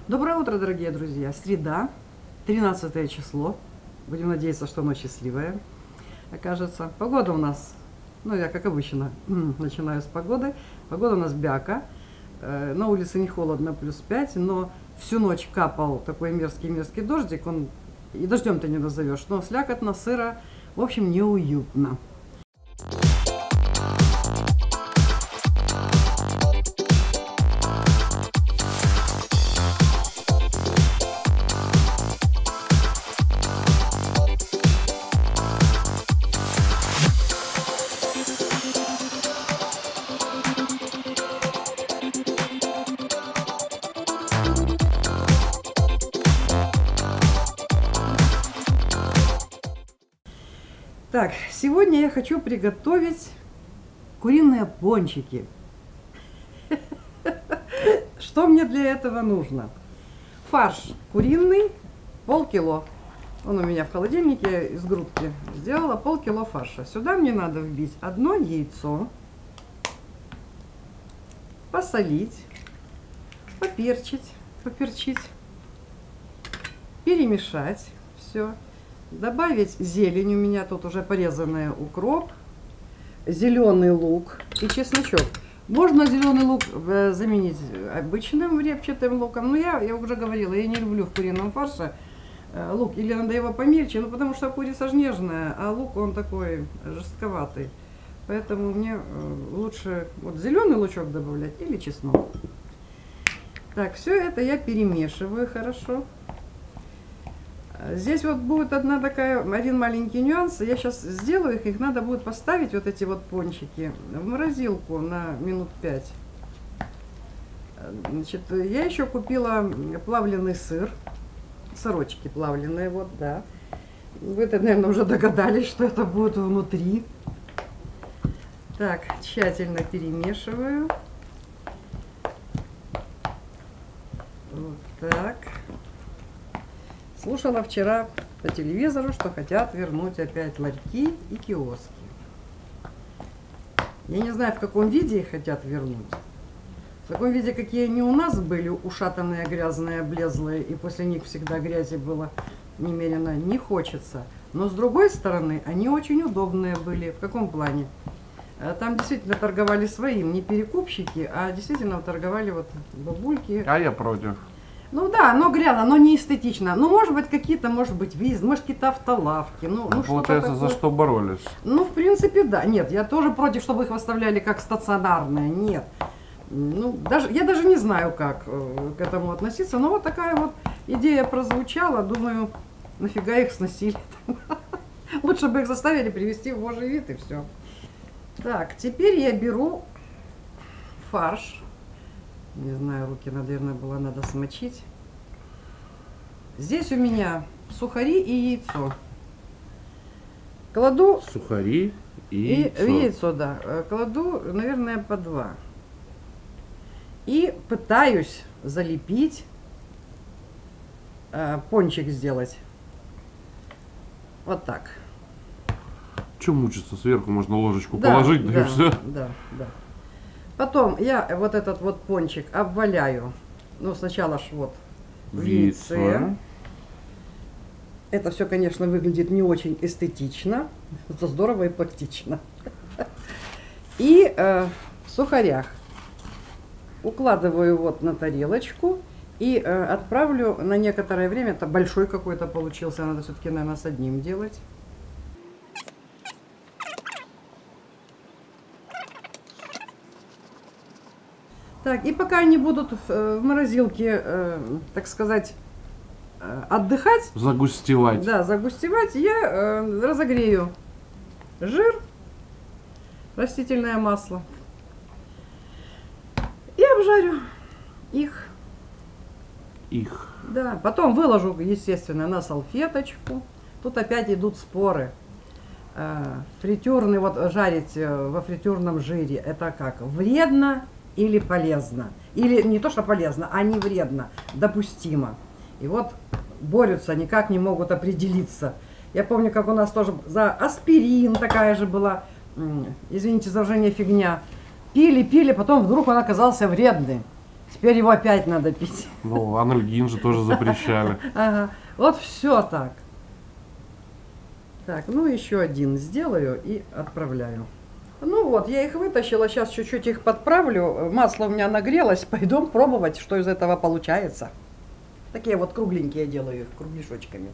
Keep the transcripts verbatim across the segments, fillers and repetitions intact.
Доброе утро, дорогие друзья! Среда, тринадцатое число. Будем надеяться, что оно счастливое окажется. Погода у нас, ну я как обычно начинаю с погоды. Погода у нас бяка. На улице не холодно, плюс пять, но всю ночь капал такой мерзкий-мерзкий дождик. Он и дождем ты не назовешь, но слякотно, сыро, в общем, неуютно. Так, сегодня я хочу приготовить куриные пончики. Что мне для этого нужно? Фарш куриный, полкило. Он у меня в холодильнике, из грудки сделала полкило фарша. Сюда мне надо вбить одно яйцо, посолить, поперчить, поперчить, перемешать все. Добавить зелень, у меня тут уже порезанный укроп, зеленый лук и чесночок. Можно зеленый лук заменить обычным репчатым луком, но я, я уже говорила, я не люблю в курином фарше лук, или надо его помельче, ну потому что курица ж нежная, а лук он такой жестковатый. Поэтому мне лучше вот зеленый лучок добавлять или чеснок. Так, все это я перемешиваю хорошо. Здесь вот будет одна такая, один маленький нюанс. Я сейчас сделаю их, их надо будет поставить, вот эти вот пончики, в морозилку на минут пять. Значит, я еще купила плавленый сыр, сырочки плавленые, вот, да. Вы-то, наверное, уже догадались, что это будет внутри. Так, тщательно перемешиваю. Вот так. Слушала вчера по телевизору, что хотят вернуть опять ларьки и киоски. Я не знаю, в каком виде их хотят вернуть. В таком виде, какие они у нас были, ушатанные, грязные, облезлые, и после них всегда грязи было немерено, не хочется. Но с другой стороны, они очень удобные были. В каком плане? Там действительно торговали своим, не перекупщики, а действительно торговали вот бабульки. А я против. Ну да, оно грязно, но не эстетично. Ну, может быть, какие-то, может быть, виз, может, какие-то автолавки. Ну, ну, получается, за что боролись? Ну, в принципе, да. Нет, я тоже против, чтобы их выставляли как стационарные. Нет. Ну, даже, я даже не знаю, как э, к этому относиться. Но вот такая вот идея прозвучала. Думаю, нафига их сносили. Лучше бы их заставили привести в божий вид и все. Так, теперь я беру фарш. Не знаю, руки, наверное, было надо смочить. Здесь у меня сухари и яйцо. Кладу... Сухари и, и яйцо. яйцо, да. Кладу, наверное, по два. И пытаюсь залепить, э, пончик сделать. Вот так. Че мучиться? Сверху можно ложечку да, положить, да, да и все. Да, да. Потом я вот этот вот пончик обваляю. Ну, сначала ж вот в яйце. яйце. Это все, конечно, выглядит не очень эстетично. Это здорово и практично. И э, в сухарях укладываю вот на тарелочку и э, отправлю на некоторое время. Это большой какой-то получился. Надо все-таки, наверное, с одним делать. Так, и пока они будут в, в морозилке, э, так сказать, э, отдыхать. Загустевать. Да, загустевать, я э, разогрею жир, растительное масло. И обжарю их. Их. Да, потом выложу, естественно, на салфеточку. Тут опять идут споры. Э, фритюрный, вот жарить во фритюрном жире, это как? Вредно или полезно? Или не то, что полезно, а не вредно, допустимо. И вот борются, никак не могут определиться. Я помню, как у нас тоже за аспирин такая же была, извините за выражение, фигня. Пили, пили, потом вдруг он оказался вредный. Теперь его опять надо пить. Ну, анальгин же тоже запрещали. Ага. Вот все так. Так, ну еще один сделаю и отправляю. Ну вот, я их вытащила, сейчас чуть-чуть их подправлю. Масло у меня нагрелось, пойдем пробовать, что из этого получается. Такие вот кругленькие делаю их, кругляшочками.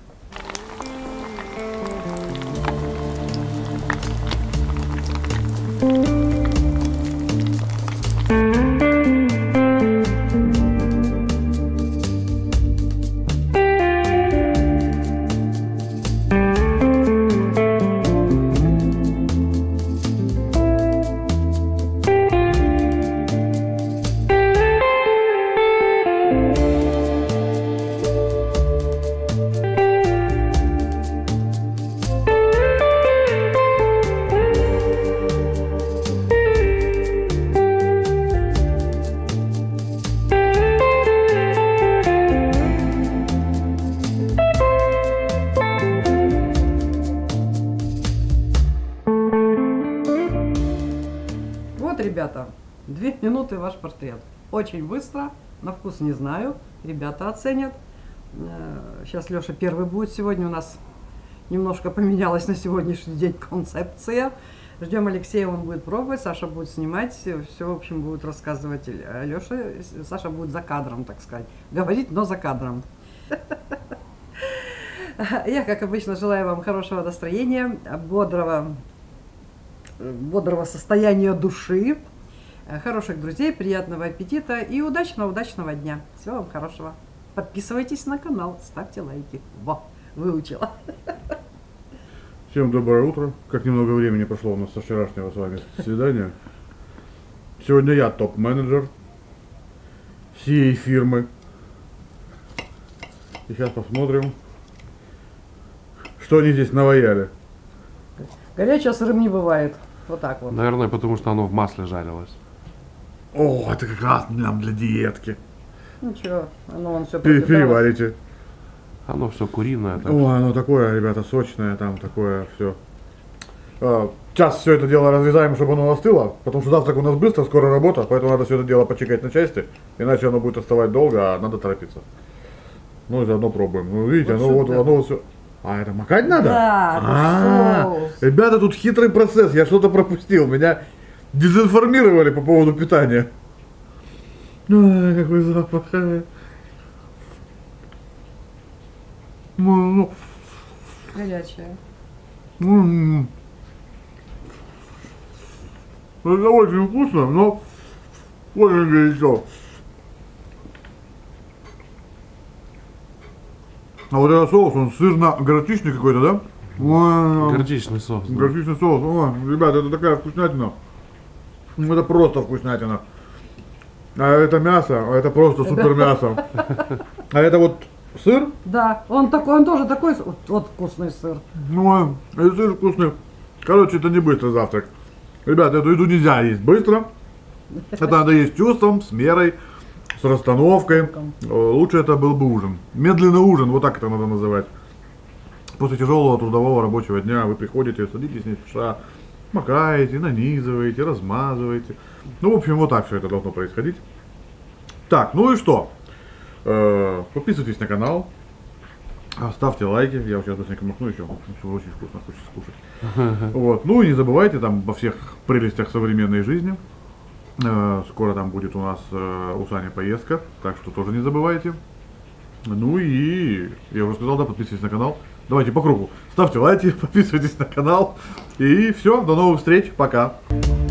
Вот, ребята, две минуты ваш портрет. Очень быстро, на вкус не знаю, ребята оценят. Сейчас Леша первый будет. Сегодня у нас немножко поменялась на сегодняшний день концепция. Ждем Алексея, он будет пробовать, Саша будет снимать, все, в общем, будет рассказывать. Леша, Саша будет за кадром, так сказать, говорить, но за кадром. Я, как обычно, желаю вам хорошего настроения, бодрого, бодрого состояния души, хороших друзей, приятного аппетита и удачного-удачного дня. Всего вам хорошего. Подписывайтесь на канал, ставьте лайки. Во, выучила. Всем доброе утро. Как немного времени прошло у нас со вчерашнего с вами свидания. Сегодня я топ-менеджер всей фирмы. И сейчас посмотрим, что они здесь наваяли. Горячего сырым не бывает. Вот так вот. Наверное, потому что оно в масле жарилось. О, это как раз нам для диетки. Ничего, оно вон все Пере- Переварите. Оно все куриное. Так О, оно такое, ребята, сочное, там такое все. Сейчас все это дело разрезаем, чтобы оно остыло, потому что завтрак у нас быстро, скоро работа, поэтому надо все это дело почекать на части, иначе оно будет оставать долго, а надо торопиться. Ну и заодно пробуем. Ну видите, Вот оно вот, сюда. оно вот все. А это макать надо? Да, это А, соус. ребята, тут хитрый процесс, я что-то пропустил, меня дезинформировали по поводу питания. Ай, какой запах. а. Ну, Горячее. ну, м. Это очень вкусно, но очень горячо. А вот этот соус, он сырно-горчичный какой-то, да? Ой, горчичный соус. да. горчичный соус. Ой, ребята, это такая вкуснятина. Ну, это просто вкуснятина. А это мясо, а это просто супер мясо. А это вот сыр. Да, он такой, он тоже такой, вот, вот вкусный сыр. Ну, это сыр вкусный. Короче, это не быстрый завтрак. Ребята, эту еду нельзя есть быстро. Это надо есть с чувством, с мерой, с расстановкой. Э, Лучше это был бы ужин. Медленный ужин, вот так это надо называть. После тяжелого трудового рабочего дня вы приходите, садитесь не спеша, макаете, нанизываете, размазываете. Ну, в общем, вот так все это должно происходить. Так, ну и что? Э, Подписывайтесь на канал. А, ставьте лайки, я вот сейчас быстренько махну еще, все очень вкусно, хочется скушать. Вот. Ну и не забывайте там обо всех прелестях современной жизни. Э, Скоро там будет у нас э, у Сани поездка, так что тоже не забывайте. Ну и я уже сказал, да, подписывайтесь на канал. Давайте по кругу. Ставьте лайки, подписывайтесь на канал. И все, до новых встреч, пока.